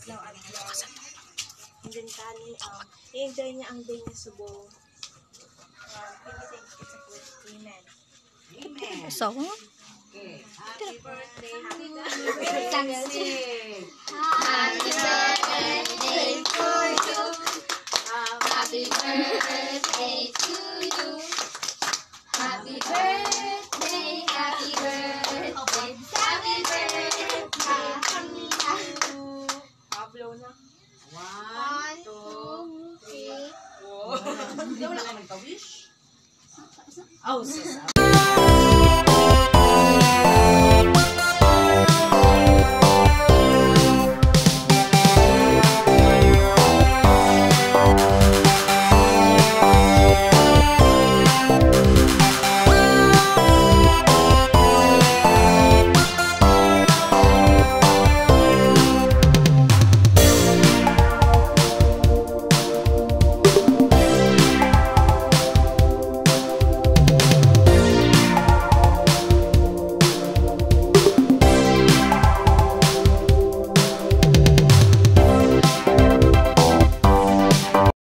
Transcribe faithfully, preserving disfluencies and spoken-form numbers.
adlaw-adlaw. And then tani, um, i-enjoy niya ang day niya subong. Um, everything is a good. Amen. Amen. So, Okay. Happy birthday. Happy birthday. Happy birthday to you. Happy birthday to you. Happy birthday, happy birthday, happy birthday, happy birthday. Pablo na. One, two, three, four. Hindi wala ka nagka-wish? Oh, sis.